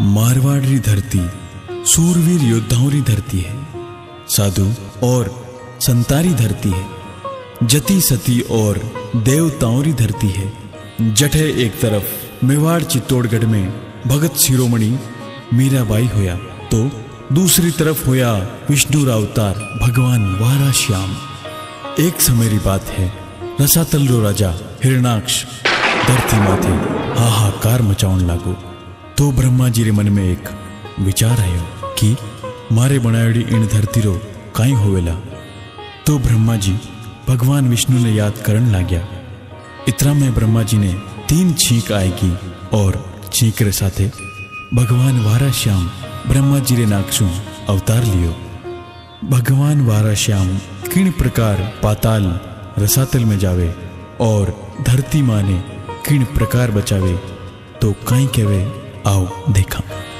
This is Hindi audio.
मारवाड़ री धरती सूरवीर योद्धाओं री धरती है, साधु और संतारी धरती है, जति सती और देवताओं री धरती है। जठे एक तरफ मेवाड़ चित्तौड़गढ़ में भगत शिरोमणि मीराबाई होया, तो दूसरी तरफ होया विष्णु रा अवतार भगवान वारा श्याम। एक समय री बात है, रसातल रो राजा हिरणाक्ष धरती माथे हाहाकार मचाउण लागो। तो ब्रह्मा जी रे मन में एक विचार आयो कि मारे बनायोड़ी इन धरती रो काई होवेला। तो ब्रह्मा जी भगवान विष्णु ने याद करन लाग्या। इतना में ब्रह्मा जी ने 3 छींक आएगी और छींक रे साथे भगवान वारा श्याम ब्रह्मा जी रे नाक्षु अवतार लियो। भगवान वारा श्याम किन प्रकार पाताल रसातल में जावे और धरती माँ ने किन प्रकार बचावे, तो कहीं कहवे आओ देखा।